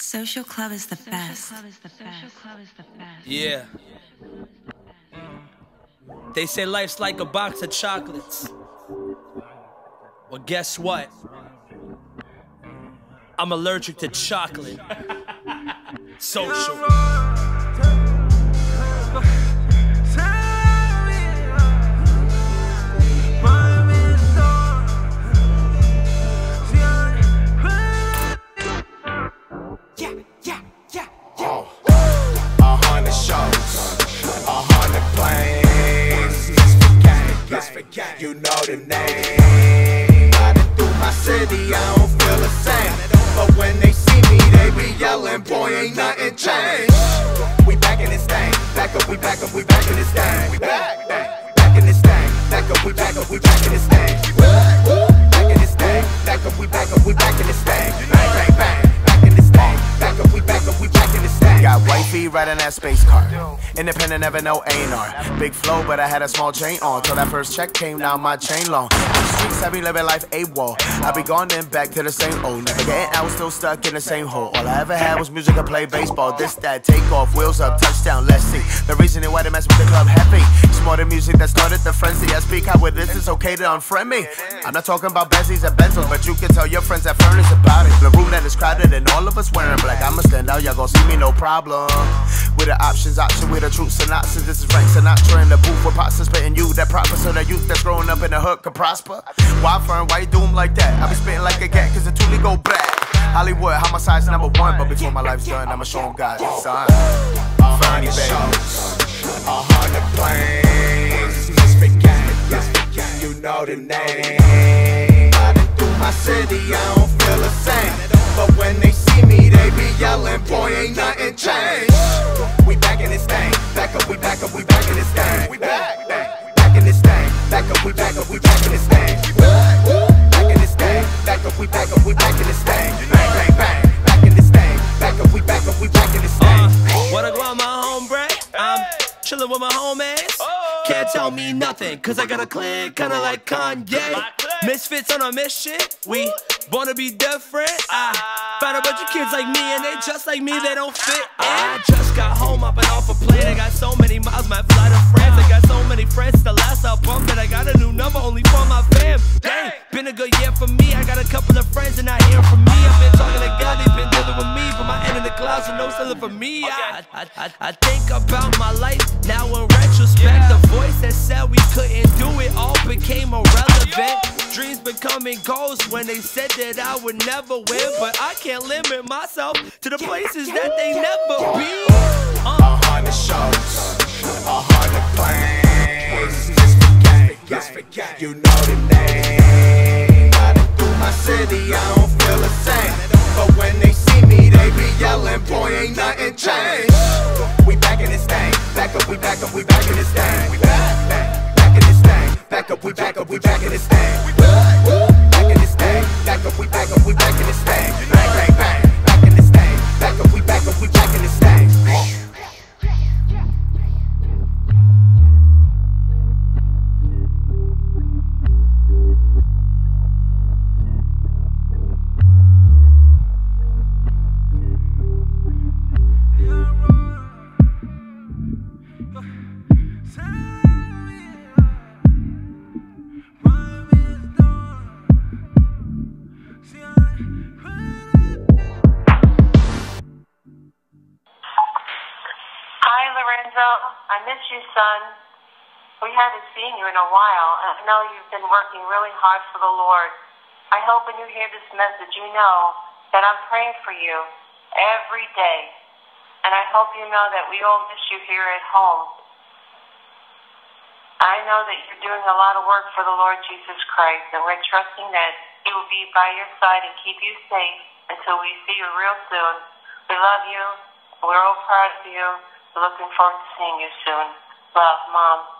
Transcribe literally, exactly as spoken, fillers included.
Social Club is the best. Yeah. They say life's like a box of chocolates. Well, guess what? I'm allergic to chocolate. Social. You know the name. Riding through my city, I don't feel the same. But when they see me, they be yelling, boy, ain't nothing changed. We back in this thing. Back up, we back up, we back in this thing. We back, back, back in this thing. Back up, we back up, we back in this thing. Back in this thing. Back up, we back up, we back in this thing. Bang, bang, bang. Back in this thing. Back up, we back up, we back in this thing. Got wifey riding that space car. Independent, never no A and R. Big flow, but I had a small chain on. Till that first check came, now my chain long. The streets, I be living life AWOL. I be gone then back to the same old. Never getting out, still stuck in the same hole. All I ever had was music, I play baseball. This, that, take off, wheels up, touchdown, let's see. The reason why they mess with the club heavy. It's more the music that started the frenzy. I speak how with this, it's okay to unfriend me. I'm not talking about Benzies and Benzos, but you can tell your friends that furnace about it. The room that is crowded and all of us wearing black. I'ma stand out, y'all gon' see me, no problem. With the options, option with the truth synopsis. This is Frank Sinatra in the booth with pots spitting you that proper so that youth that's growing up in the hood can prosper. Why fern, why you do 'em like that? I be spitting like a cat cause the toolie go back. Hollywood, how my size number one, but before my life's done, I'ma show 'em God, son. Fernie, baby. A hundred planes, misfit gang, you know the name. Riding through my city, I don't feel the same. But when they see me, they be yelling, boy, ain't nothing changed. We back in this thing, back up, we back up, we back in this thing. We back, back, back in this thing, back up, we back up, we back in this thing. Back in this thing, back up, we back up, we back in this thing. Bang, bang, bang, back in this thing, back up, we back up, we back in this thing. Uh, wanna go on my home break? I'm chillin' with my homies. Can't tell me nothing, cause I got a clique, kinda like Kanye. Misfits on a mission, we wanna be different. I found a bunch of kids like me and they just like me, they don't fit in. I just got home up and off a plane. I got so many miles, might fly to France. I got so many friends, the last album that I got a new number only for my fam. Dang, been a good year for me. I got a couple of friends and not hearing from me. I've been talking to God, they've been dealing with me. Put my head in the clouds and no selling for me. I, I, I, I think about my life now in retrospect. The voice that said we couldn't do it all became irrelevant. Dreams becoming goals when they said that I would never win. But I can't limit myself to the places that they never been. Uh. A hundred shows, a hundred planes. Just forget, you know the name. Riding through my city, I don't feel the same. But when they see me, they be yelling, boy, ain't nothing changed. We back in this thing, back up, we back up, we back in this thing. We back, back, back in this thing, back up, we back up, we back in this thing. Back in this thing, back up, we back up, we back in this thing. Bang, bang, bang, back in this thing, back up, we back up, we back in this thing. I miss you, son. We haven't seen you in a while, and I know you've been working really hard for the Lord. I hope when you hear this message, you know that I'm praying for you every day. And I hope you know that we all miss you here at home. I know that you're doing a lot of work for the Lord Jesus Christ, and we're trusting that He will be by your side and keep you safe until we see you real soon. We love you. We're all proud of you. Looking forward to seeing you soon. Love, Mom.